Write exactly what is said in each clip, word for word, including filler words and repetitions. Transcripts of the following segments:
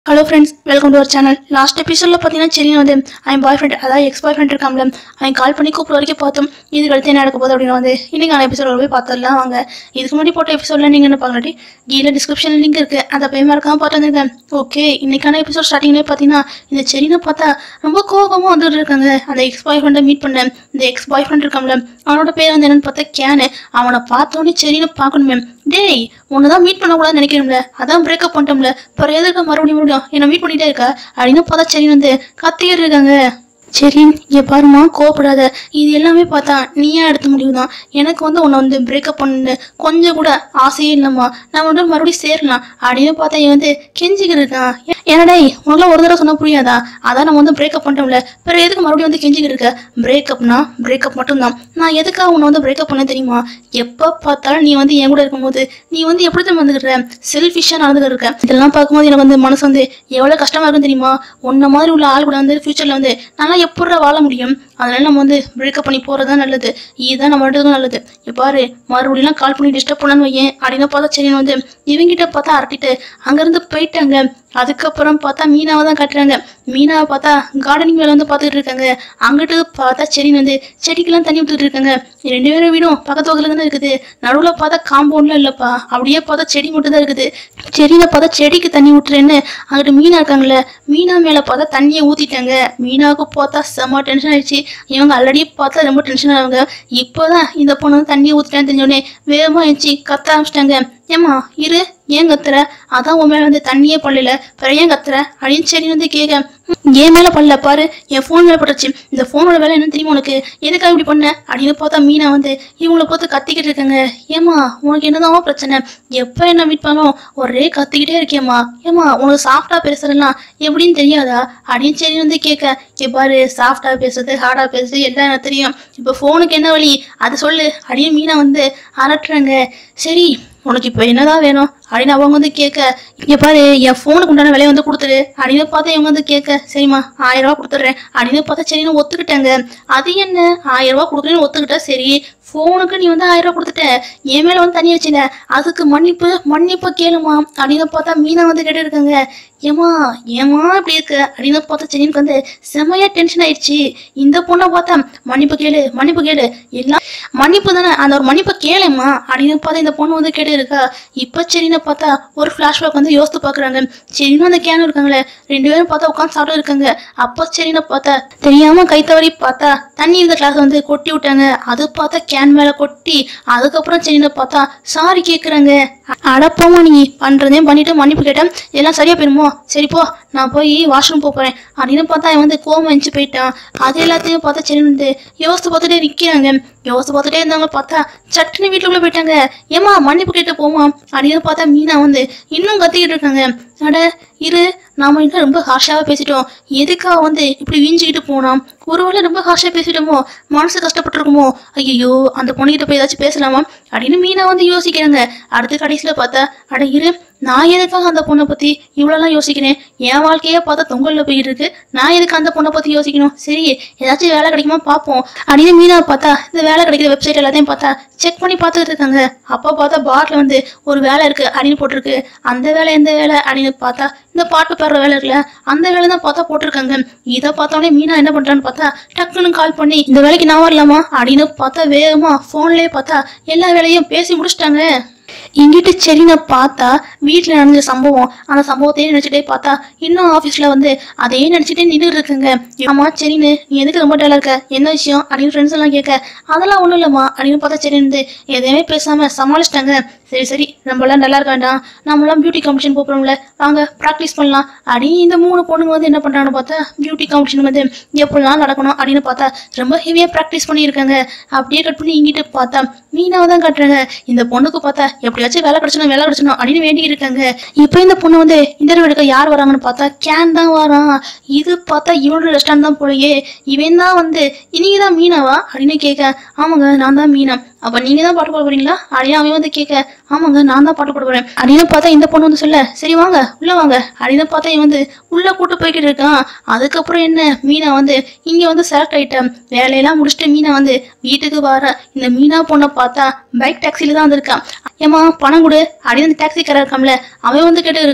Hello friends, welcome to our channel. Last episode la pathina Cherry வந்து அவன் boyfriend அதாவது X boyfriend இருக்காம்ல அவன் கால் பண்ணி கூப்பிட வரைக்கும் பார்த்தோம். இதுக்கு அடுத்து என்ன நடக்க போகுது அப்படின்னு வந்து இன்னைக்கான எபிசோட போய் பார்த்துடலாம் வாங்க. இதுக்கு முன்னாடி போட்ட எபிசோட்ல நீங்க என்ன பார்க்கலாட்டி கீழே டிஸ்கிரிப்ஷன்ல லிங்க் இருக்கு, அதை போய் மறக்காம பார்த்து வந்துருக்கேன். ஓகே, இன்னைக்கான எபிசோட் ஸ்டார்டிங்லேயே பார்த்தீங்கன்னா இந்த செரினை பார்த்தா ரொம்ப கோபமாக வந்துட்டு இருக்காங்க. அந்த எக்ஸ் பாய் ஃப்ரெண்டை மீட் பண்ண இந்த எக்ஸ் பாய் ஃப்ரெண்ட் இருக்காம்ல அவனோட பேர் வந்து என்னன்னு பார்த்தா கேனு. அவனை பார்த்தோன்னே செரினை பார்க்கணுமே, டேய் உன்னதான் மீட் பண்ணக்கூடாதுன்னு நினைக்கிறோம்ல, அதான் பிரேக்கப் பண்ணிட்டோம்ல, பிறகு எதுக்கு மறுபடியும் மறுபடியும் என்ன மீட் பண்ணிட்டே இருக்கா அப்படின்னு பார்த்தா செரின் வந்து கத்திக்கிட்டு இருக்காங்க. சரி இங்கே பாருமா, கோவப்படாத, இது எல்லாமே பார்த்தா நீயா எடுத்த முடிவு தான். எனக்கு வந்து உன்னை வந்து பிரேக்கப் பண்ணு கொஞ்சம் கூட ஆசையே இல்லைம்மா, நான் வந்து மறுபடியும் சேரலாம் அப்படின்னு பார்த்தா இவன் வந்து கெஞ்சிக்கிட்டு இருக்கான். ஏன்னாடே உனக்குலாம் ஒரு தடவை சொன்னால் புரியாதா, அதான் நம்ம வந்து பிரேக்கப் பண்ணிட்டோம்ல, பிறகு எதுக்கு மறுபடியும் வந்து கெஞ்சிக்கிட்டு இருக்க? பிரேக்கப்னா பிரேக்கப் மட்டும்தான். நான் எதுக்காக உன்னை வந்து பிரேக்கப் பண்ண தெரியுமா? எப்போ பார்த்தாலும் நீ வந்து என் கூட இருக்கும்போது நீ வந்து எப்படி தான் வந்துக்கிற செல்ஃபிஷாக நடந்துக்கிட்டு இருக்க. இதெல்லாம் பார்க்கும்போது எனக்கு வந்து மனசு வந்து எவ்வளோ கஷ்டமாக இருக்கும் தெரியுமா? உன்ன மாதிரி உள்ள ஆள் கூட வந்து ஃபியூச்சரில் வந்து நல்லா எப்படி வாழ முடியும்? அதனால நம்ம வந்து பிரேக்கப் பண்ணி போறதுதான் நல்லது, இதுதான் நம்ம எடுத்துக்கும் நல்லது. பாரு மறுபடியும் கால் பண்ணி டிஸ்டர்ப் பண்ணான்னு வையேன் அப்படின்னு பார்த்தா சரி வந்து இவங்கிட்ட பார்த்தா அரட்டிட்டு அங்கிருந்து போயிட்டாங்க. அதுக்கப்புறம் பார்த்தா மீனாவை தான் காட்டுறாங்க. மீனாவை பார்த்தா கார்டனிங் வேலை வந்து பார்த்துட்டு இருக்காங்க. அங்கிட்டு பார்த்தா செடி வந்து செடிக்கெல்லாம் தண்ணி விட்டுட்டு இருக்காங்க. ரெண்டு பேரும் வீடும் பக்கத்து பக்கத்துல தானே இருக்குது, நடுவில் பார்த்தா காம்பவுண்ட்லாம் இல்லப்பா, அப்படியே பார்த்தா செடி மட்டும் தான் இருக்குது. செடியில பார்த்தா செடிக்கு தண்ணி விட்டுறேன்னு அங்கிட்டு மீனா இருக்காங்கல்ல, மீனா மேல பார்த்தா தண்ணியை ஊத்திட்டாங்க. மீனாவுக்கு பார்த்தா செம்ம டென்ஷன் ஆயிடுச்சு. இவங்க ஆல்ரெடி பார்த்தா ரொம்ப டென்ஷன் ஆகுங்க. இப்போதான் இந்த பொண்ணு வந்து தண்ணியை ஊத்திட்டான்னு தெரிஞ்சோடனே வேகமா எழுச்சி கத்த ஆரம்பிச்சிட்டாங்க. ஏமா இரு, ஏன் கத்துற? அதான் உன் மேல வந்து தண்ணியே படல, பிற ஏன் கத்துற அப்படின்னு சரி வந்து கேட்க, ஏன் மேல படல பாரு, என் போன் மேல பட்டுச்சு, இந்த போனோட வேலை என்ன தெரியுமா உனக்கு, எதுக்காக இப்படி பண்ண அப்படின்னு பார்த்தா மீனா வந்து இவங்களை பார்த்து கத்திக்கிட்டு இருக்காங்க. ஏமா உனக்கு என்னதான் பிரச்சனை, எப்ப என்ன மீட் பண்ணோம் ஒரே கத்திக்கிட்டே இருக்கேம்மா, ஏமா உனக்கு சாஃப்டா பேசுறதுலாம் எப்படின்னு தெரியாதா அப்படின்னு சரி வந்து கேட்க, ஏ பாரு சாஃப்டா பேசுறது ஹார்டா பேசுறது எல்லாம் எனக்கு தெரியும், இப்ப போனுக்கு என்ன வழி அது சொல்லு அப்படின்னு மீனா வந்து அரட்டுறாங்க. சரி உனக்கு இப்போ என்னதான் வேணும் அப்படின்னு அவங்க வந்து கேட்க, இங்கே பாரு என் ஃபோனுக்கு உண்டான விலையை வந்து கொடுத்துரு அப்படின்னு பார்த்தா இவங்க வந்து கேட்க, சரிம்மா ஆயிரம் ரூபா கொடுத்துட்றேன் அப்படின்னு பார்த்தா சரின்னு ஒத்துக்கிட்டாங்க. அது என்ன ஆயிரம் ரூபா கொடுக்குறேன்னு ஒத்துக்கிட்டா சரி, ஃபோனுக்கு நீ வந்து ஆயிரம் ரூபா கொடுத்துட்ட, என் மேலே வந்து தண்ணி வச்சுங்க, அதுக்கு மன்னிப்பு மன்னிப்பு கேளுமா அப்படின்னு பார்த்தா மீனா வந்து கேட்டு இருக்காங்க. ஏமா ஏமா இப்படி இருக்கு அப்படின்னு பார்த்தா சென்னிக்கு வந்து செமையா டென்ஷன் ஆயிடுச்சு. இந்த பொண்ணை பார்த்தா மன்னிப்பு கேளு மன்னிப்பு கேளு, எல்லாம் மன்னிப்பு தானே, அந்த ஒரு மன்னிப்பு கேளுமா அப்படின்னு பார்த்தா இந்த பொண்ணு வந்து கேட்டு இருக்கா. இப்போ சரின்னு பார்த்தா ஒரு ஃபிளாஷ்பேக் வந்து யோசித்து பாக்குறாங்க. சரின்னு அந்த கேன் இருக்காங்களே ரெண்டு பேரும் பார்த்தா உட்காந்து சாப்பிட்டு இருக்காங்க. அப்போ சரின்னு பார்த்தா தெரியாம கை தவறி பார்த்தா தண்ணி இருந்த கிளாஸ் வந்து கொட்டி விட்டாங்க. அது பார்த்தா கேன் மேல கொட்டி அதுக்கப்புறம் சரின்னு பார்த்தா சாரி கேட்குறாங்க. அடப்போமா நீ பண்றதே பண்ணிட்டு மன்னிப்பு கேட்டேன், எல்லாம் சரியா போயிருமோ, சரிப்போ நான் போய் வாஷ்ரூம் போறேன் அப்படின்னு பார்த்தா அவன் வந்து கோவம் வச்சு போயிட்டான். அது எல்லாத்தையும் பார்த்தா சரி வந்து யோசித்து பார்த்துட்டே நிற்கிறாங்க. யோசித்து பார்த்துட்டே இருந்தாங்க. பார்த்தா சட்டுன்னு வீட்டுக்குள்ள போயிட்டாங்க. ஏமா மன்னிப்பு கேட்டு போமா அப்படின்னு பார்த்தா மீனா வந்து இன்னும் கத்திக்கிட்டு இருக்காங்க. அட இரு, நாம இன்னும் ரொம்ப ஹாஷாவா பேசிட்டோம், எதுக்காக வந்து இப்படி வீஞ்சிக்கிட்டு போனோம், ஒருவேளை ரொம்ப ஹாஷா பேசிட்டோமோ, மனசு கஷ்டப்பட்டுருக்குமோ, ஐயோ அந்த பொண்ணுகிட்ட போய் ஏதாச்சும் பேசலாமா அப்படின்னு மீனா வந்து யோசிக்கிறாங்க. அடுத்த கடைசியில பார்த்தா அட இரு, நான் எதுக்காக அந்த பொண்ணை பத்தி இவ்வளோலாம் யோசிக்கிறேன், என் வாழ்க்கையே பார்த்தா தொங்கல்ல போயிட்டு இருக்கு, நான் எதுக்கு அந்த பொண்ணை பத்தி யோசிக்கணும், சரி ஏதாச்சும் வேலை கிடைக்குமா பார்ப்போம் அப்படின்னு மீனா பார்த்தா இந்த வேலை கிடைக்கிற வெப்சைட் எல்லாத்தையும் பார்த்தா செக் பண்ணி பார்த்துட்டு இருக்காங்க. அப்போ பார்த்தா பாட்டில் வந்து ஒரு வேலை இருக்கு அப்படின்னு போட்டிருக்கு. அந்த வேலை எந்த வேலை அப்படின்னு பார்த்தா இந்த பாட்டு பாடுற வேலை இருக்குல்ல அந்த வேலை தான் பார்த்தா போட்டிருக்காங்க. இதை பார்த்தோன்னே மீனா என்ன பண்றான்னு பார்த்தா டக்குன்னு கால் பண்ணி இந்த வேலைக்கு நான் வரலாமா அப்படின்னு பார்த்தா வேகமா போன்லயே பார்த்தா எல்லா வேலையும் பேசி முடிச்சிட்டாங்க. இங்கிட்டு சரின்னு பார்த்தா வீட்டில் நடந்த சம்பவம், அந்த சம்பவத்தையே நினைச்சிட்டே பார்த்தா இன்னும் ஆஃபீஸில் வந்து அதையே நினச்சிட்டே நின்றுட்டு இருக்குங்க. ஆமா சரின்னு நீ எதுக்கு ரொம்ப டல்லாக இருக்க, என்ன விஷயம் அப்படின்னு ஃப்ரெண்ட்ஸ் எல்லாம் கேட்க, அதெல்லாம் ஒன்றும் இல்லைம்மா அப்படின்னு பார்த்தா சரின்னு எதையுமே பேசாமல் சமாளிச்சிட்டாங்க. சரி சரி நம்மளாம் நல்லா இருக்க வேண்டாம், நம்மளாம் பியூட்டி காம்படிஷன் போகிறோம்ல, வாங்க ப்ராக்டிஸ் பண்ணலாம் அப்படின்னு இந்த மூணு பொண்ணுங்க வந்து என்ன பண்ணுறான்னு பார்த்தா பியூட்டி காம்படிஷன் வந்து எப்படிலாம் நடக்கணும் அப்படின்னு பார்த்தா ரொம்ப ஹெவியாக ப்ராக்டிஸ் பண்ணியிருக்காங்க. அப்படியே கட் பண்ணி இங்கிட்டு பார்த்தா மீனாவை தான் கட்டுறாங்க. இந்த பொண்ணுக்கு பார்த்தா எப்படியாச்சும் வேலை கிடைச்சணும் வேலை கிடைச்சணும் அப்படின்னு வேண்டி இருக்காங்க. இப்போ இந்த பொண்ணு வந்து இன்டர்வியூ எடுக்க யார் வராங்கன்னு பார்த்தா கேன் தான் வரான். இது பார்த்தா இவனோட ரெஸ்டாரண்ட் தான் போலயே, இவன் தான் வந்து இன்னைக்கு தான் மீனாவா அப்படின்னு கேட்க, ஆமாங்க நான் தான் மீனா, அப்ப நீங்க தான் பாட்டு பாட போறீங்களா அப்படின்னு அவன் வந்து கேட்க, ஆமாங்க நான் தான் பாட்டு பாட போறேன் அப்படின்னு பார்த்தா இந்த பொண்ணு வந்து சொல்ல, சரி வாங்க உள்ள வாங்க அப்படின்னு பார்த்தா இவன் வந்து உள்ள கூட்டு போய்கிட்டு இருக்கான். அதுக்கப்புறம் என்ன மீனா வந்து இங்க வந்து செலக்ட் ஆயிட்டேன், வேலையெல்லாம் முடிச்சுட்டு மீனா வந்து வீட்டுக்கு வர இந்த மீனா பொண்ணை பார்த்தா பைக் டாக்ஸில தான் வந்திருக்கான். ஏமா பணம் கொடு அப்படின்னு அந்த டாக்ஸிக்காரர் இருக்கான்ல அவன் வந்து கேட்டு இருக்கான்.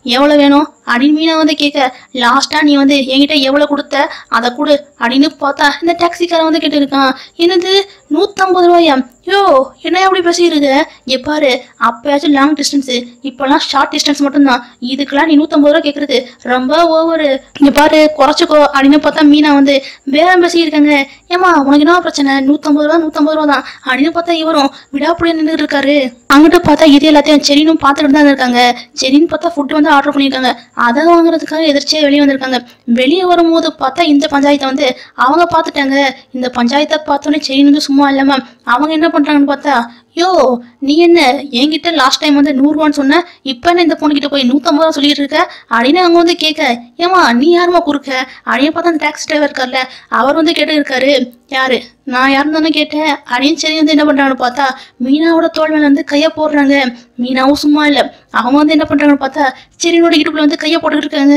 எவ்வளோ வேணும் அப்படின்னு மீனா வந்து கேட்க, லாஸ்டா நீ வந்து என்கிட்ட எவ்வளோ கொடுத்த அதை கொடு அப்படின்னு பார்த்தா இந்த டாக்ஸிக்காரன் வந்து கேட்டு இருக்கான். என்னது நூற்றம்பது ரூபாயா? யோ என்ன அப்படி பேசியிருக்க? இங்கே பாரு, அப்பயாச்சும் லாங் டிஸ்டன்ஸு, இப்போல்லாம் ஷார்ட் டிஸ்டன்ஸ் மட்டும்தான். இதுக்கெல்லாம் நீ நூற்றம்பது ரூபா கேட்குறது ரொம்ப ஓவரு. இங்கே பாரு குறைச்சிக்கோ அப்படின்னு பார்த்தா மீனா வந்து பேரம் பேசியிருக்காங்க. ஏமா உனக்கு என்ன பிரச்சனை? நூற்றம்பது ரூபா நூற்றம்பது ரூபா தான் அப்படின்னு பார்த்தா இவரும் விடாப்படியே நின்றுட்டு இருக்காரு. அங்கிட்டு பார்த்தா இது எல்லாத்தையும் செரினும் பார்த்துக்கிட்டு தான் இருக்காங்க. செரின்னு பார்த்தா ஃபுட்டு வந்து ஆர்டர் பண்ணியிருக்காங்க. அதை வாங்குறதுக்காக எதிர்ச்சியாக வெளியே வந்திருக்காங்க. வெளியே வரும்போது பார்த்தா இந்த பஞ்சாயத்தை வந்து அவங்க பார்த்துட்டாங்க. இந்த பஞ்சாயத்தை பார்த்தோன்னே செரின் வந்து சும்மா இல்லாம அவங்க என்ன பண்றாங்கன்னு பார்த்தா, யோ நீ என்ன என்கிட்ட லாஸ்ட் டைம் வந்து நூறுரூவான்னு சொன்ன, இப்போ என்ன இந்த பொண்ணுகிட்ட போய் நூற்றம்பது ரூபா சொல்லிட்டு இருக்க அப்படின்னு அவங்க வந்து கேட்க, ஏமா நீ யாருமா குறுக்க அப்படின்னு பார்த்தா அந்த டாக்ஸி டிரைவர் இருக்கார்ல அவர் வந்து கேட்டு இருக்காரு. யாரு? நான் யாருன்னு தானே கேட்டேன் அப்படின்னு சரி வந்து என்ன பண்றாங்கன்னு பார்த்தா மீனாவோட தோல் மேல வந்து கையை போடுறாங்க. மீனாவும் சும்மா இல்லை, அவங்க வந்து என்ன பண்றாங்கன்னு பார்த்தா செரினோட இடுப்புல வந்து கையை போட்டுக்கிட்டு இருக்காங்க.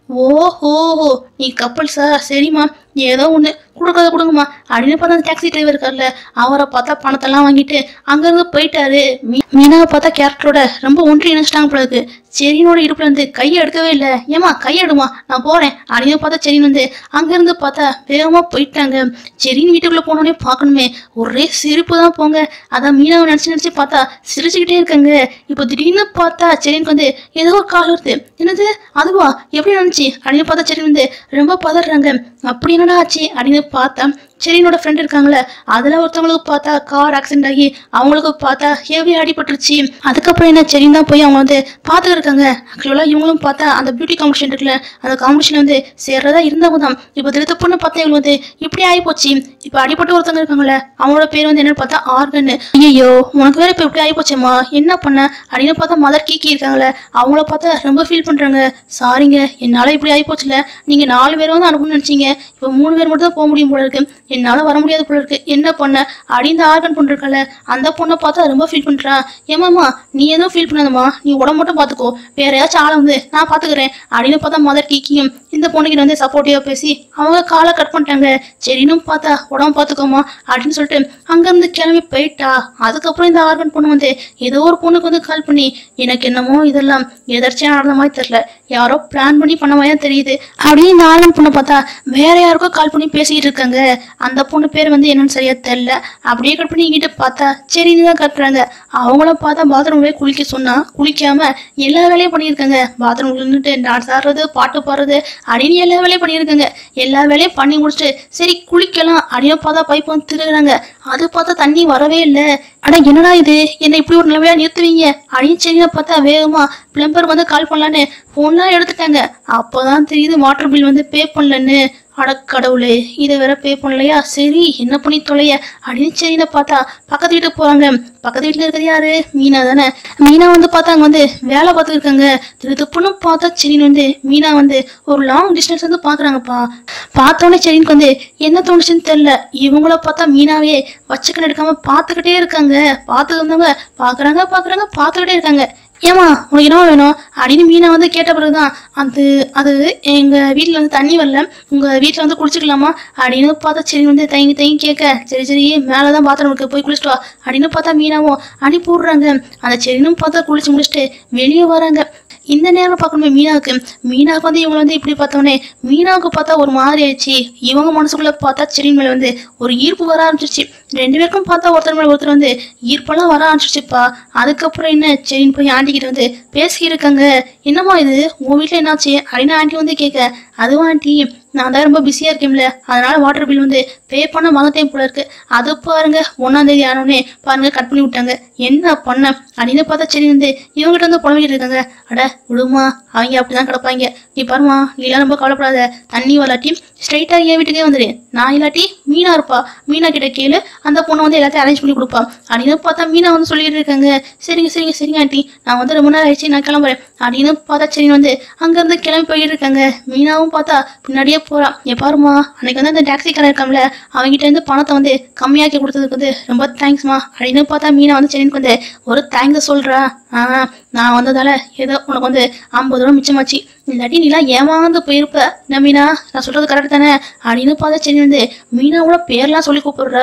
ஓஹோ நீ கப்பல்ஸா? சரிம்மா ஏதோ ஒன்று கொடுக்கறத கொடுங்கம்மா அப்படின்னு பார்த்தா அந்த டாக்ஸி டிரைவர் இருக்கார்ல அவரை பார்த்தா பணத்தெல்லாம் வாங்கிட்டு அங்கேருந்து போயிட்டாரு. மீ மீனாவை பார்த்தா கேரக்டரோட ரொம்ப ஒன்றி இணைச்சிட்டாங்க போல இருக்கு. செரினோட இடுப்புல இருந்து கையை எடுக்கவே இல்லை. ஏமா கையெடுமா நான் போறேன் அப்படின்னு பார்த்தா செரின் வந்து அங்கேருந்து பார்த்தா வேகமாக போயிட்டாங்க. செரின் வீட்டுக்குள்ளே போனோடனே பார்க்கணுமே ஒரே சிரிப்பு தான் போங்க. அதான் மீனாவை நினச்சி நினச்சி பார்த்தா சிரிச்சுக்கிட்டே இருக்காங்க. இப்போ திடீர்னு பார்த்தா செரினுக்கு வந்து ஏதோ ஒரு கால் வருது. என்னது அதுவா? எப்படி நினச்சி அப்படின்னு பார்த்தா செரின் வந்து ரொம்ப பதறாங்க. அப்படி என்னடா ஆச்சு அப்படின்னு பார்த்தா செரினோட ஃப்ரெண்ட் இருக்காங்களே அதில் ஒருத்தவங்களுக்கு பார்த்தா கார் ஆக்சிடென்ட் ஆகி அவங்களுக்கு பார்த்தா ஹெவி அடிபட்டுருச்சு. அதுக்கப்புறம் என்ன செரின் தான் போய் அவங்க வந்து பார்த்துட்டு இருக்காங்க. ஆக்சுவலாக இவங்களும் பார்த்தா அந்த பியூட்டி காம்படிஷன் இருக்குல்ல அந்த காம்படிஷன் வந்து சேர்றதா இருந்தவங்க தான். இப்போ திருத்தப்புன்னு பார்த்தா இவங்க வந்து இப்படி ஆகி போச்சு. இப்போ அடிபட்டு ஒருத்தவங்க இருக்காங்களே அவங்களோட பேர் வந்து என்னன்னு பார்த்தா ஆர்கன். ஐயோ உனக்கு வேற இப்போ இப்படி ஆகி போச்சேம்மா என்ன பண்ண அப்படின்னு பார்த்தா மதர் கீக்கி இருக்காங்களே அவங்கள பார்த்தா ரொம்ப ஃபீல் பண்ணுறாங்க. சாரிங்க என்னால் இப்படி ஆகி போச்சுல, நீங்கள் நாலு பேர் வந்து அனுப்பணும்னு நினச்சிங்க, இப்போ மூணு பேர் மட்டும் தான் போக முடியும் போல இருக்கு, என்னால் வர முடியாது போல இருக்கு, என்ன பண்ண அப்படின்னு ஆர்கன் பண்ணிருக்கல அந்த பொண்ணை பார்த்தா ரொம்ப ஃபீல் பண்ணுறா. ஏமாம்மா நீ எதுவும் ஃபீல் பண்ணாதம்மா, நீ உடம்பு மட்டும் பார்த்துக்கோ, வேற ஏதாச்சும் ஆளை வந்து நான் பார்த்துக்கிறேன் அப்படின்னு பார்த்தா மதர் கீக்கியும் இந்த பொண்ணுக்கிட்ட வந்து சப்போர்ட்டிவாக பேசி அவங்க காலை கட் பண்ணிட்டாங்க. சரினும் பார்த்தா உடம்பு பார்த்துக்கோமா அப்படின்னு சொல்லிட்டு அங்கேருந்து கிளம்பி போயிட்டா. அதுக்கப்புறம் இந்த ஆர்கன் பொண்ணு வந்து ஏதோ ஒரு பொண்ணுக்கு வந்து கால் பண்ணி, எனக்கு என்னமோ இதெல்லாம் எதர்ச்சியாக நடந்த மாதிரி தெரில, யாரோ பிளான் பண்ணி பண்ண மாதிரி தெரியுது அப்படின்னு இந்த ஆர்கன் பொண்ணை பார்த்தா வேற யாருக்கோ கால் பண்ணி பேசிக்கிட்டு இருக்காங்க. அந்த பொண்ணு பேர் வந்து என்னன்னு சரியா தெரியல. அப்படியே கட் பண்ணி இங்கிட்ட பார்த்தா சரின்னு தான் கட்டுறாங்க. அவங்கள பார்த்தா பாத்ரூம்லேயே குளிக்க சொன்னா குளிக்காம எல்லா வேலையும் பண்ணியிருக்காங்க. பாத்ரூம்ல நின்றுட்டு டான்ஸ் ஆடுறது பாட்டு பாடுறது அப்படின்னு எல்லா வேலையும் பண்ணியிருக்காங்க. எல்லா வேலையும் பண்ணி முடிச்சுட்டு சரி குளிக்கலாம் அப்படின்னு பார்த்தா பைப் வந்து திருடுறாங்க. அது பார்த்தா தண்ணி வரவே இல்லை. அட என்னடா இது, என்ன இப்படி ஒரு நிலைமையா நிறுத்துவீங்க அப்படின்னு சரியா பார்த்தா வேகமா பிளம்பர் வந்து கால் பண்ணலான்னு ஃபோன்லாம் எடுத்துட்டாங்க. அப்போதான் தெரியுது வாட்டர் பில் வந்து பே பண்ணலன்னு. அடக்கடவுளே இதை வேற பே பண்ணலையா, சரி என்ன பண்ணி தொலைய அப்படின்னு சரின்னு பார்த்தா பக்கத்து வீட்டுக்கு போறாங்க. பக்கத்து வீட்டுல இருக்கிறது யாரு? மீனா தானே. மீனா வந்து பார்த்தா அங்க வந்து வேலை பார்த்துட்டு இருக்காங்க. திருப்புன்னு பார்த்தா சரின்னு வந்து மீனா வந்து ஒரு லாங் டிஸ்டன்ஸ் வந்து பாக்குறாங்கப்பா. பார்த்தோன்னே சரினுக்கு வந்து என்ன தோணுச்சுன்னு தெரியல. இவங்கள பார்த்தா மீனாவே வச்சுக்கன்னு எடுக்காம பார்த்துக்கிட்டே இருக்காங்க. பார்த்துட்டு வந்தவங்க பாக்குறாங்க பாக்குறாங்க பார்த்துக்கிட்டே இருக்காங்க. ஏமா உனக்கு என்ன வேணும் அப்படின்னு மீனா வந்து கேட்ட பிறகுதான் அது அது எங்கள் வீட்டில் வந்து தண்ணி வரல, உங்கள் வீட்டில் வந்து குளிச்சுக்கலாமா அப்படின்னு பார்த்தா சரி வந்து தயங்கி தயங்கி கேட்க, சரி சரி மேலே தான் பாத்ரூம் இருக்கு போய் குளிச்சுட்டு வா அப்படின்னு பார்த்தா மீனாவும் அடி போடுறாங்க. அந்த சரின்னு பார்த்தா குளிச்சு முடிச்சுட்டு வெளியே வராங்க. இந்த நேரம் பார்க்கணுமே மீனாவுக்கு மீனாவுக்கு வந்து இவங்க வந்து இப்படி பார்த்தோன்னே மீனாவுக்கு பார்த்தா ஒரு மாதிரி ஆயிடுச்சு. இவங்க மனசுக்குள்ள பார்த்தா செரின் மேலே வந்து ஒரு ஈர்ப்பு வர ஆரம்பிச்சிருச்சு. ரெண்டு பேருக்கும் பார்த்தா ஒருத்தர் மேலே ஒருத்தர் வந்து ஈர்ப்பெல்லாம் வர ஆரம்பிச்சிருச்சுப்பா. அதுக்கப்புறம் என்ன செரின் போய் ஆண்டிக்கிட்ட வந்து பேசியிருக்காங்க. என்னம்மா இது உன் வீட்டில் என்னாச்சு அப்படின்னு ஆண்டி வந்து கேட்க, அதுவும் ஆண்டி நான் தான் ரொம்ப பிஸியாக இருக்கேன்ல அதனால வாட்டர் பில் வந்து பே பண்ண மகத்தையும் போல இருக்கு. அது பாருங்க ஒன்றாம் தேதி ஆனோடனே பாருங்க கட் பண்ணி விட்டாங்க, என்ன பண்ண அப்படின்னு பார்த்தா சரி வந்து இவங்ககிட்ட வந்து புலம்பிக்கிட்டு இருக்காங்க. அட விடுமா அவங்க அப்படிதான் கிடப்பாங்க, நீ பாருமா நீலாம் ரொம்ப கவலைப்படாத, தண்ணி வளாட்டி ஸ்ட்ரைட்டாக என் வீட்டுக்கே வந்துடு, நான் இல்லாட்டி மீனா இருப்பா மீனா கிட்ட கேளு அந்த பொண்ணை வந்து எல்லாத்தையும் அரேஞ்ச் பண்ணி கொடுப்பா அப்படின்னு பார்த்தா மீனா வந்து சொல்லிட்டு இருக்காங்க. சரிங்க சரிங்க சரிங்க ஆண்டி நான் வந்து ரொம்ப நேரம் ஆயிடுச்சு நான் கிளம்புறேன் அப்படின்னு பார்த்தா சரி வந்து அங்கேருந்து கிளம்பி போயிட்டு இருக்காங்க. மீனாவும் பார்த்தா பின்னாடியே போறான். என் பாருமா அன்னைக்கு வந்து அந்த டாக்ஸி கடை இருக்காங்கள அவங்ககிட்ட இருந்து பணத்தை வந்து கம்மியாக்கி கொடுத்ததுக்கு வந்து ரொம்ப தேங்க்ஸ்மா அப்படின்னு பார்த்தா மீனா வந்து சென்னைக்கு வந்து ஒரு தேங்க்ஸ் சொல்றா. ஆஹ் நான் வந்ததால ஏதோ உனக்கு வந்து ஐம்பது ரூபா மிச்சமாச்சு, இல்லாட்டி நீலாம் ஏமாந்து போயிருப்ப என்ன மீனா, நான் சொல்றது கரெக்ட் தானே அப்படின்னு பார்த்தா சரி வந்து மீனாவோட பேர்லாம் சொல்லி கூப்பிடுறா.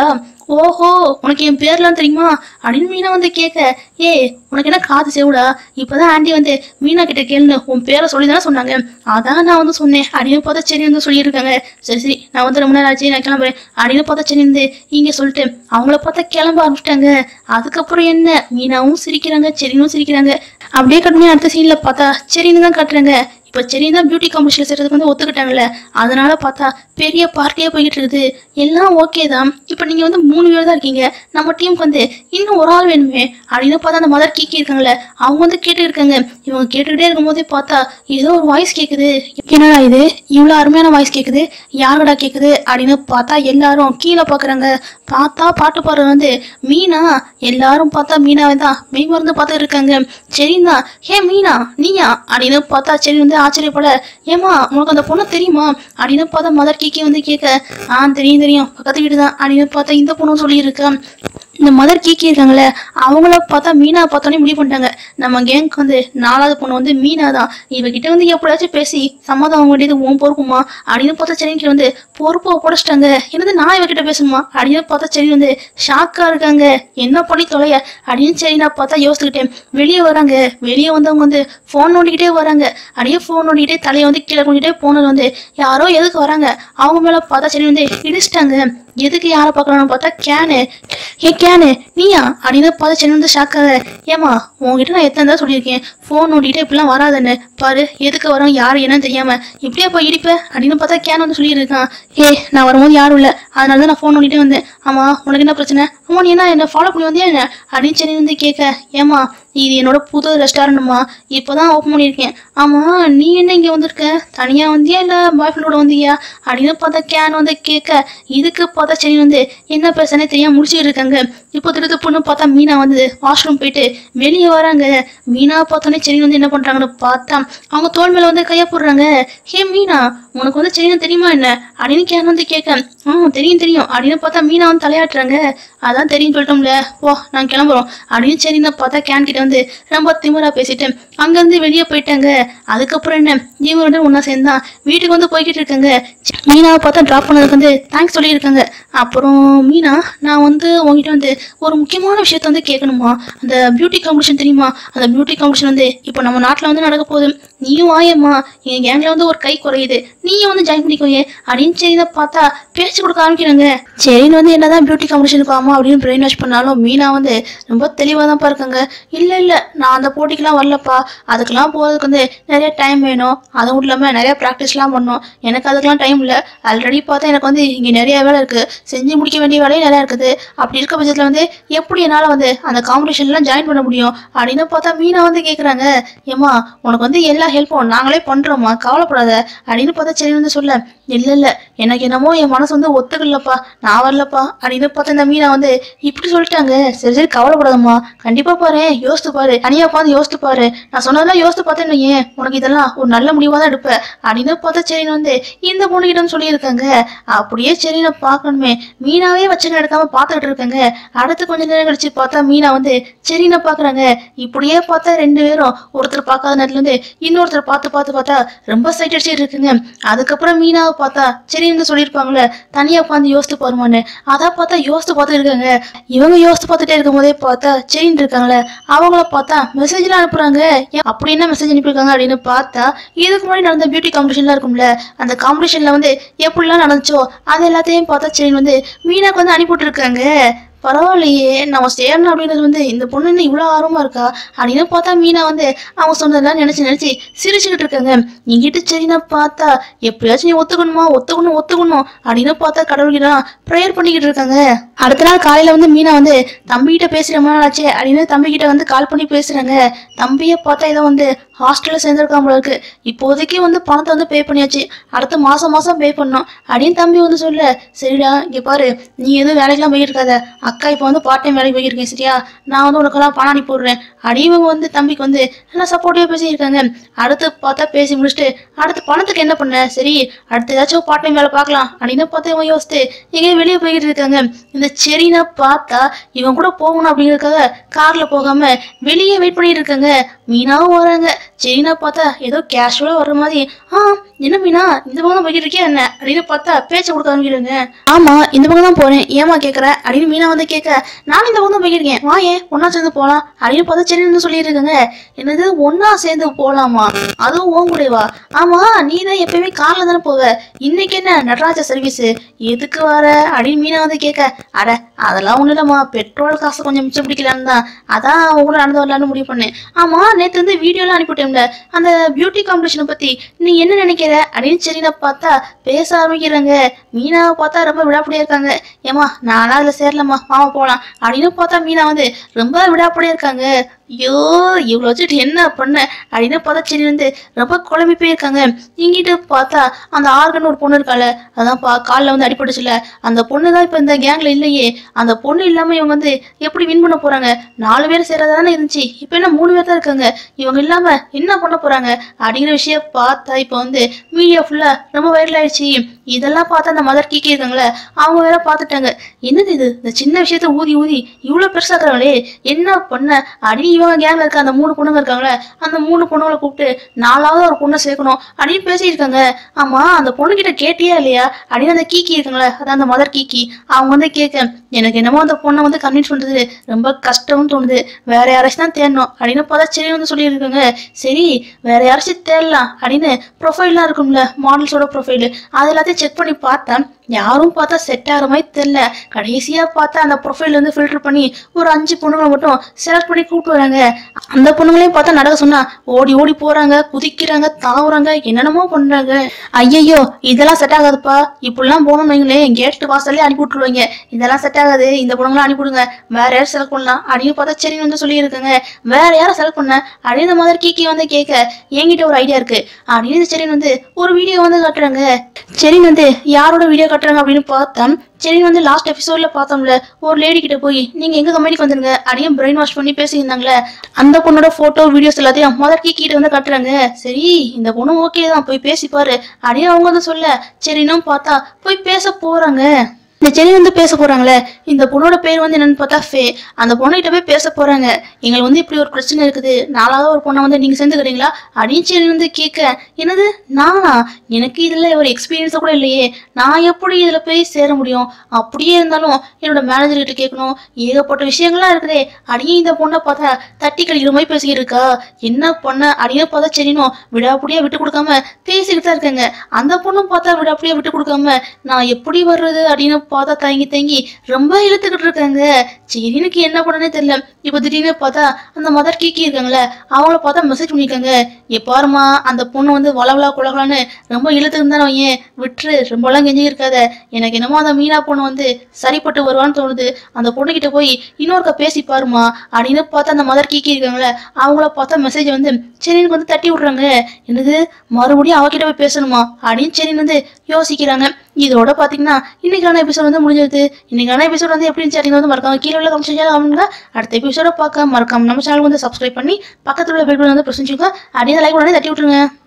ஓஹோ உனக்கு என் பேர்லாம் தெரியுமா அப்படின்னு மீனா வந்து கேட்க, ஏ உனக்கு என்ன காது செவிடா, இப்பதான் ஆண்டி வந்து மீனா கிட்ட கேளுன்னு உன் பேரை சொல்லி தானே சொன்னாங்க, அதான் நான் வந்து சொன்னேன் அப்படின்னு பார்த்தா சரி வந்து சொல்லியிருக்காங்க. சரி சரி நான் வந்து ரொம்ப நேரம் ஆச்சு நான் கிளம்புறேன் அப்படின்னு பார்த்தா சரி வந்து இங்க சொல்லிட்டு அவங்கள பார்த்தா கிளம்ப ஆரம்பிச்சிட்டாங்க. அதுக்கப்புறம் என்ன மீனாவும் சிரிக்கிறாங்க செரினும் சிரிக்கிறாங்க. அப்படியே கட்டுமே அடுத்த சீன்ல பார்த்தா சரின்னு தான் காட்டுறாங்க. இப்போ சரி தான் பியூட்டி காம்படிஷன் செய்யறதுக்கு வந்து ஒத்துக்கிட்டாங்கல்ல, அதனால பார்த்தா பெரிய பார்ட்டியாக போய்கிட்டு இருக்குது. எல்லாம் ஓகே தான். இப்போ நீங்கள் வந்து மூணு பேர் தான் இருக்கீங்க, நம்ம டீமுக்கு வந்து இன்னும் ஒரு ஆள் வேணுமே அப்படின்னு பார்த்தா அந்த மதர் கீக்கி இருக்காங்களே அவங்க வந்து கேட்டு இருக்காங்க. இவங்க கேட்டுக்கிட்டே இருக்கும் போதே பார்த்தா ஏதோ ஒரு வாய்ஸ் கேட்குது. என்னடா இது இவ்வளோ அருமையான வாய்ஸ் கேட்குது, யாருடா கேட்குது அப்படின்னு பார்த்தா எல்லாரும் கீழே பார்க்குறாங்க. பார்த்தா பாட்டு பாடுறது வந்து மீனா. எல்லாரும் பார்த்தா மீனாவே தான் மெய் மருந்து பார்த்து இருக்காங்க. சரிதான், ஹே மீனா நீயா அப்படின்னு பார்த்தா சரி வந்து ஆச்சரியப்பட, ஏமா உனக்கு அந்த பொண்ணு தெரியுமா அப்படின்னு பார்த்தா மதர் கீக்கி வந்து கேட்க, ஆ தெரியும் தெரியும் பக்கத்து வீடு தான் அப்படின்னு பார்த்தா இந்த பொண்ணும் சொல்லியிருக்கேன். இந்த மதர் கீக்கி இருக்காங்களே அவங்கள பார்த்தா மீனா பார்த்தோன்னே முடிவு பண்ணிட்டாங்க, நம்ம கேங்க்கு வந்து நாலாவது பொண்ணு வந்து மீனா தான், இவகிட்ட வந்து எப்படியாச்சும் பேசி சமாதானம் வாங்க வேண்டியது உன் பொறுப்புமா அப்படின்னு பார்த்தா செரிக்கு வந்து பொறுப்பை ஒப்படைச்சிட்டாங்க. என்னது நான் இவகிட்ட பேசணுமா அப்படின்னு பார்த்தா சரி வந்து ஷாக்கா இருக்காங்க. என்ன பண்ணி தொலைய அப்படின்னு சரி நான் பார்த்தா யோசிச்சுக்கிட்டேன். வெளியே வராங்க. வெளியே வந்து அவங்க வந்து ஃபோன் நோண்டிக்கிட்டே வராங்க. அப்படியே ஃபோன் நோண்டிக்கிட்டே தலையை வந்து கீழே கொண்டுகிட்டே போனது வந்து யாரோ எதுக்கு வராங்க அவங்க மேல பார்த்தா சரி வந்து இடிச்சிட்டாங்க. எதுக்கு யாரை பார்க்கலாம்னு பார்த்தா கேனு. ஏ கேனு நீயா அப்படின்னு பார்த்து சென்னை வந்து ஷாக்காக, ஏமா உங்ககிட்ட நான் எத்தனை தான் சொல்லியிருக்கேன் ஃபோன் நோண்டிகிட்டே இப்படிலாம் வராதுன்னு, பாரு எதுக்கு வரோம் யாரு என்னன்னு தெரியாம இப்படியே போய் இடிப்பேன் அப்படின்னு பார்த்தா கேன் வந்து சொல்லியிருக்கான். ஏ நான் வரும்போது யாரும் இல்லை அதனால தான் நான் ஃபோன் நோண்டிகிட்டே வந்தேன். ஆமா உனக்கு என்ன பிரச்சனை, ஆமா நீ என்ன என்ன ஃபாலோ பண்ணி வந்தியா என்ன அப்படின்னு சென்னை வந்து கேட்க, ஏமா இது என்னோட புது ரெஸ்டாரண்ட்டுமா இப்போதான் ஓப்பன் பண்ணியிருக்கேன். ஆமா நீ என்ன இங்கே வந்திருக்க, தனியாக வந்தியா இல்லை பாய் ஃப்ரெண்டோட வந்தியா அப்படின்னு பார்த்தா கேன் வந்து கேட்க, இதுக்கு பார்த்தா சரி வந்து என்ன பேசுனே தெரியாம முடிச்சுட்டு இருக்காங்க. இப்போ திருத்து பொண்ணு பார்த்தா மீனா வந்து வாஷ்ரூம் போயிட்டு வெளியே வராங்க. மீனா பார்த்தோன்னே செடி வந்து என்ன பண்றாங்கன்னு பார்த்தா அவங்க தோல் மேல வந்து கையா போடுறாங்க. ஹே மீனா உனக்கு வந்து செடினா தெரியுமா என்ன அப்படின்னு கேன் வந்து கேட்க, ஆ தெரியும் தெரியும் அப்படின்னு பார்த்தா மீனா வந்து தலையாட்டுறாங்க. அதான் தெரியும் சொல்லிட்டோம்ல ஓ நான் கிளம்புறோம் அப்படின்னு சரின்னு பார்த்தா கேன் கிட்ட வந்து ரொம்ப திமிரா பேசிட்டு அங்கேருந்து வெளியே போயிட்டாங்க. அதுக்கப்புறம் என்ன இவங்க ரெண்டு ஒன்றா சேர்ந்தா வீட்டுக்கு வந்து போய்கிட்டு இருக்காங்க. மீனாவை பார்த்தா ட்ராப் பண்ணதுக்கு வந்து தேங்க்ஸ் சொல்லியிருக்காங்க. அப்புறம் மீனா நான் வந்து உங்ககிட்ட வந்து ஒரு முக்கியமான விஷயத்த வந்து கேட்கணுமா, அந்த பியூட்டி காம்படிஷன் தெரியுமா, அந்த பியூட்டி காம்படிஷன் வந்து இப்போ நம்ம நாட்டில் வந்து நடக்க போகுது, நீயும் ஆயம்மா என் கேங்கில் வந்து ஒரு கை குறையுது நீயும் வந்து ஜாயின் பண்ணிக்கோயே அப்படின்னு சரிதான் பார்த்தா பேச்சு கொடுக்க ஆரம்பிக்கிறாங்க. சரின்னு வந்து என்னதான் பியூட்டி காம்படிஷனுக்கு ஆமா அப்படின்னு பிரெயின் வாஷ் பண்ணாலும் மீனா வந்து ரொம்ப தெளிவாக தான் இருக்காங்க. இல்லை இல்லை நான் அந்த போட்டிக்கெலாம் வரலப்பா, அதுக்கெல்லாம் போகிறதுக்கு வந்து நிறைய டைம் வேணும், அதுவும் இல்லாமல் நிறைய ப்ராக்டிஸ்லாம் பண்ணணும், எனக்கு அதுக்கெலாம் டைம் இல்லை. ஆல்ரெடி பார்த்தா எனக்கு வந்து இங்கே நிறைய வேலை இருக்குது, செஞ்சு முடிக்க வேண்டிய வேலையும் நிறையா இருக்குது. அப்படி இருக்க பட்சத்தில் வந்து எப்படி என்னால் வந்து அந்த காம்படிஷன்லாம் ஜாயின் பண்ண முடியும் அப்படின்னு பார்த்தா மீனா வந்து கேட்குறாங்க. ஏம்மா உனக்கு வந்து எல்லா ஹெல்ப்பும் நாங்களே பண்ணுறோம்மா கவலைப்படாத அப்படின்னு பார்த்தா சரி வந்து சொல்ல, இல்லை இல்லை எனக்கு என்னமோ என் மனசு வந்து ஒத்துக்கலப்பா நான் வரலப்பா அப்படின்னு பார்த்தா இந்த மீனா வந்து இப்படி சொல்லிட்டாங்க. சரி சரி கவலைப்படாதம்மா கண்டிப்பாக பாரு யோசித்து பாரு தனியாக உட்காந்து யோசித்து பாரு, நான் சொன்னதெல்லாம் யோசித்து பார்த்தேன்னு ஏன் உனக்கு இதெல்லாம் ஒரு நல்ல முடிவாக தான் எடுப்பேன் அப்படின்னு பார்த்தா சரின்னு வந்து இந்த பொண்ணுகிட்ட சொல்லியிருக்காங்க. அப்படியே சரி நான் பார்க்கணுமே மீனாவே வச்சு எடுக்காம பார்த்துக்கிட்டு இருக்காங்க. அடுத்து கொஞ்ச நேரம் கழிச்சு பார்த்தா மீனா வந்து சரி நான் பார்க்குறாங்க. இப்படியே பார்த்தா ரெண்டு பேரும் ஒருத்தர் பார்க்காத நேரத்துல இருந்து இன்னொருத்தர் பார்த்து பார்த்து பார்த்தா ரொம்ப சைட் அடிச்சுட்டு இருக்குங்க. அதுக்கப்புறம் மீனாவை பார்த்தா சரின்னு சொல்லியிருப்பாங்களே தனியாக உட்காந்து யோசித்து பாருமான்னு, அதான் பார்த்தா யோசித்து பார்த்துட்டு இருக்காங்க. இவங்க யோசித்து பார்த்துட்டே இருக்கும் போதே பார்த்தா சரின்னு இருக்காங்களே அவங்கள பார்த்தா மெசேஜ்லாம் அனுப்புறாங்க. அப்படி என்ன மெசேஜ் அனுப்பியிருக்காங்க அப்படின்னு பார்த்தா இதுக்கு முன்னாடி நடந்த பியூட்டி காம்படிஷன்லாம் இருக்கும்ல அந்த காம்படிஷன்ல வந்து எப்படிலாம் நடந்துச்சோ அது எல்லாத்தையும் பார்த்தா சரின்னு வந்து மீனாக்கு வந்து அனுப்பிவிட்டு இருக்காங்க. பரவாயில்லையே நம்ம சேரணும் அப்படின்றது வந்து இந்த பொண்ணு என்ன இவ்வளோ ஆர்வமாக இருக்கா அப்படின்னு பார்த்தா மீனா வந்து அவங்க சொன்னதெல்லாம் நினச்சி நினச்சி சிரிச்சுக்கிட்டு இருக்காங்க. எங்கிட்ட சரினா பார்த்தா எப்படியாச்சும் நீ ஒத்துக்கணுமா ஒத்துக்கணும் ஒத்துக்கணும் அப்படின்னு பார்த்தா கடவுள்கிட்ட ப்ரேயர் பண்ணிக்கிட்டு இருக்காங்க. அடுத்த நாள் காலையில் வந்து மீனா வந்து தம்பிக்கிட்ட பேசுகிற மாதிரி ஆச்சு அப்படின்னு தம்பிக்கிட்ட வந்து கால் பண்ணி பேசுகிறாங்க. தம்பியை பார்த்தா இதை வந்து ஹாஸ்டலில் சேர்ந்துருக்கான் போல இருக்கு, இப்போதைக்கு வந்து பணத்தை வந்து பே பண்ணியாச்சு, அடுத்த மாதம் மாதம் பே பண்ணோம் அப்படின்னு தம்பி வந்து சொல்ல, சரிடா இங்கே பாரு நீ எதுவும் வேலைக்கெல்லாம் போய்கிட்டு இருக்காத, அக்கா இப்போ வந்து பார்ட் டைம் வேலைக்கு போயிருக்கேன் சரியா, நான் வந்து உனக்கெல்லாம் பணம் அனுப்பி போடுறேன் அடிவங்க வந்து தம்பிக்கு வந்து நல்லா சப்போர்ட்டிவாக பேசியிருக்காங்க. அடுத்து பார்த்தா பேசி முடிச்சுட்டு அடுத்து பணத்துக்கு என்ன பண்ண, சரி அடுத்து ஏதாச்சும் பார்ட் டைம் வேலை பார்க்கலாம் அப்படின்னு பார்த்து இவங்க யோசித்து எங்கேயும் வெளியே போய்கிட்டு இருக்காங்க. இந்த சரினா பார்த்தா இவன் கூட போகணும் அப்படிங்கிறதுக்காக காரில் போகாமல் வெளியே வெயிட் பண்ணிட்டு இருக்காங்க. மீனாவும் வராங்க. சரினா பார்த்தா ஏதோ கேஷுவலாக வர்ற மாதிரி, ஆ என்ன மீனா இந்த பக்கம் தான் போய்கிட்டு இருக்கியா என்ன அப்படின்னு பார்த்தா பேச்ச கொடுக்க ஆரம்பிக்கிறேங்க. ஆமா இந்த பக்கம் தான் போறேன், ஏமா கேட்கற அப்படின்னு மீனா வந்து கேட்க, நான் இந்த பக்கம் தான் போய்கிட்டு இருக்கேன், வா ஏன் ஒன்னா சேர்ந்து போலாம் அப்படின்னு பார்த்தா சரின்னு சொல்லிட்டு இருக்காங்க. என்னது ஒன்னா சேர்ந்து போலாமா, அதுவும் ஓன் கூடவா? ஆமா நீ தான் எப்பயுமே கார்ல தானே போவ, இன்னைக்கு என்ன நடராஜ சர்வீஸ் எதுக்கு வர அப்படின்னு மீனா வந்து கேட்க, அட அதெல்லாம் ஒண்ணு இல்லம்மா, பெட்ரோல் காசு கொஞ்சம் மிச்சம் பிடிக்கலான்னு தான், அதான் அவங்க கூட நடந்து வரலான்னு முடிவு பண்ணேன். ஆமா நேற்று வந்து வீடியோலாம் அனுப்பிவிட்டேன்ல அந்த பியூட்டி காம்படிஷனை பத்தி நீ என்ன நினைக்கிற அப்படின்னு சரினா பார்த்தா பேச ஆரம்பிக்கிறாங்க. மீனாவை பார்த்தா ரொம்ப விடாப்படியா இருக்காங்க. ஏமா நானும் அதுல சேரலம்மா மாமா போலாம் அப்படின்னு பார்த்தா மீனா வந்து ரொம்ப விடாப்படியா இருக்காங்க. ஐயோ இவ்வளோ வச்சுட்டு என்ன பண்ண அப்படின்னு பார்த்தா சரி வந்து ரொம்ப குழம்பி போயிருக்காங்க. இங்கிட்டு பார்த்தா அந்த ஆர்கன் ஒரு பொண்ணு இருக்கால, அதான் பா காலில் வந்து அடிபட்டுச்சுல, அந்த பொண்ணு தான் இப்போ இந்த கேங்ல இல்லையே. அந்த பொண்ணு இல்லாம இவங்க வந்து எப்படி வின் பண்ண போறாங்க? நாலு பேர் சேர்றதா தானே இருந்துச்சு, இப்போ என்ன மூணு பேர் தான் இருக்காங்க, இவங்க இல்லாம என்ன பண்ண போறாங்க அப்படிங்கிற விஷயம் பார்த்தா இப்போ வந்து மீடியா ஃபுல்லா ரொம்ப வைரல் ஆயிடுச்சு. இதெல்லாம் பார்த்தா அந்த மதர் கீக்கி இருக்காங்களே அவங்க வேற பார்த்துட்டாங்க. என்னது இது இந்த சின்ன விஷயத்த ஊதி ஊதி இவ்வளோ பெருசாக்குறாங்களே என்ன பண்ண அப்படின்னு இவங்க கேங்ல இருக்க அந்த மூணு பொண்ணுங்க இருக்காங்களே அந்த மூணு பொண்ணுங்களை கூப்பிட்டு நாலாவது ஒரு பொண்ணை சேர்க்கணும் அப்படின்னு பேசியிருக்காங்க. ஆமா அந்த பொண்ணு கிட்ட கேட்டியா இல்லையா அப்படின்னு அந்த கீக்கி இருக்காங்களே அதான் அந்த மதர் கீக்கி அவங்க வந்து கேட்க, எனக்கு என்னமோ அந்த பொண்ணை வந்து கன்வின்ஸ் பண்றது ரொம்ப கஷ்டம்னு தோணுது, வேற யாராச்சும் தான் தேடணும் அப்படின்னு பார்த்தா சரி வந்து சொல்லியிருக்காங்க. சரி வேற யாராச்சும் தேடலாம் அப்படின்னு ப்ரொஃபைல்லாம் இருக்கும்ல மாடல்ஸோட ப்ரொஃபைல் அது எல்லாத்தையும் செக் பண்ணி பார்த்தேன், யாரும் பார்த்தா செட் ஆகிற மாதிரி தெரியல. கடைசியா பார்த்தா அந்த ப்ரொஃபைல் வந்து ஃபில்டர் பண்ணி ஒரு அஞ்சு பொண்ணுங்களை மட்டும் செலக்ட் பண்ணி கூப்பிட்டு வராங்க. அந்த பொண்ணுங்களையும் பார்த்தா நடக்க சொன்னா ஓடி ஓடி போறாங்க, குதிக்கிறாங்க, தாவுறாங்க, என்னென்னமோ பண்றாங்க. ஐயையோ இதெல்லாம் செட் ஆகாதுப்பா, இப்படிலாம் போகணும்னு வைங்களேன் கேட்டு வாசல்லே அனுப்பி விட்டுருவாங்க, இதெல்லாம் செட் ஆகாது, இந்த பொண்ணுங்களாம் அனுப்பிவிடுங்க, வேற யாரும் செலக்ட் பண்ணலாம் அப்படின்னு பார்த்தா சரின்னு வந்து சொல்லியிருக்காங்க. வேற யாரும் செலக்ட் பண்ண அப்படின்னு மாதிரி கீக்கி வந்து கேட்க, என்கிட்ட ஒரு ஐடியா இருக்கு அப்படின்னு சரின்னு வந்து ஒரு வீடியோ வந்து காட்டுறாங்க. சரின்னு வந்து யாரோட வீடியோ காட்டுறாங்க அப்படின்னு பார்த்தா சரின்னு வந்து லாஸ்ட் எபிசோட்ல பார்த்தோம்ல ஒரு லேடி கிட்ட போய் நீங்க எங்க கம்பெனிக்கு வந்துருங்க அப்படின்னு பிரெயின் வாஷ் பண்ணி பேசியிருந்தாங்களே அந்த பொண்ணோட போட்டோ வீடியோஸ் எல்லாத்தையும் மதர் கீ கிட்ட வந்து காட்டுறாங்க. சரி இந்த பொண்ணு ஓகே தான் போய் பேசிப்பாரு அப்படின்னு அவங்க வந்து சொல்ல சரின்னு பார்த்தா போய் பேச போறாங்க. இந்த செடி வந்து பேச போறாங்களே இந்த பொண்ணோட பேர் வந்து என்னன்னு பார்த்தா ஃபே. அந்த பொண்ணுகிட்ட போய் பேச போறாங்க, எங்களுக்கு வந்து இப்படி ஒரு பிரச்சனை இருக்குது, நாலாவது ஒரு பொண்ணை வந்து நீங்க சேர்ந்துக்கிறீங்களா அப்படின்னு செடி வந்து கேட்க, என்னது நானா, எனக்கு இதுல ஒரு எக்ஸ்பீரியன்ஸா கூட இல்லையே, நான் எப்படி இதுல போய் சேர முடியும், அப்படியே இருந்தாலும் என்னோட மேனேஜர் கிட்ட கேட்கணும், ஏகப்பட்ட விஷயங்கள்லாம் இருக்குதே அப்படின்னு இந்த பொண்ணை பார்த்தா தட்டி கழிக்கிற மாதிரி பேசிக்கிட்டு இருக்கா. என்ன பண்ண அப்படின்னு பார்த்தா சரினும் விடாப்படியா விட்டு கொடுக்காம பேசிக்கிட்டு தான் இருக்காங்க. அந்த பொண்ணும் பார்த்தா விடாப்படியா விட்டு கொடுக்காம நான் எப்படி வர்றது அப்படின்னு பார்த்தா தயங்கி தயங்கி ரொம்ப இழுத்துக்கிட்டு இருக்காங்க. சரி எனக்கு என்ன பண்ணனே தெரியல. இப்போ திடீர்னு பார்த்தா அந்த மதர் கீக்கி இருக்காங்களே அவங்கள பார்த்தா மெசேஜ் பண்ணியிருக்காங்க, எப்பாருமா அந்த பொண்ணு வந்து வளவலா குலகலான்னு ரொம்ப இழுத்துருந்தானே ஏன் விட்டுரு, ரொம்பலாம் கெஞ்சி இருக்காத, எனக்கு என்னமோ அந்த மீனா பொண்ணு வந்து சரிப்பட்டு வருவான்னு தோணுது, அந்த பொண்ணுகிட்ட போய் இன்னொருக்கா பேசி பாருமா அப்படின்னு பார்த்தா அந்த மதர் கீக்கி இருக்காங்களே அவங்கள பார்த்தா மெசேஜ் வந்து சரின்னு வந்து தட்டி விடுறாங்க. என்னது மறுபடியும் அவகிட்ட போய் பேசணுமா அப்படின்னு சரின்னு வந்து யோசிக்கிறாங்க. இதோட பாத்தீங்கன்னா இன்னைக்கான எபிசோட் வந்து முடிஞ்சது. இன்னைக்கான எபிசோட் வந்து எப்படி இருந்துச்சு வந்து மறக்காம கீழே உள்ள கமெண்ட் செஞ்சா அடுத்த எபிசோட பார்க்க மறக்காம நம்ம சேனல் வந்து சப்ஸ்கிரைப் பண்ணி பக்கத்துல உள்ள பெல் பட்டன் வந்து பிரஸ் பண்ணிக்கோங்க, அப்படியே லைக் பண்ணி தட்டி விட்டுருங்க.